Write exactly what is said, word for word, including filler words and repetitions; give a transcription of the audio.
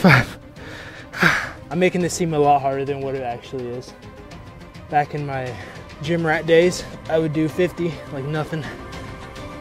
twenty-five. I'm making this seem a lot harder than what it actually is. Back in my gym rat days, I would do fifty like nothing.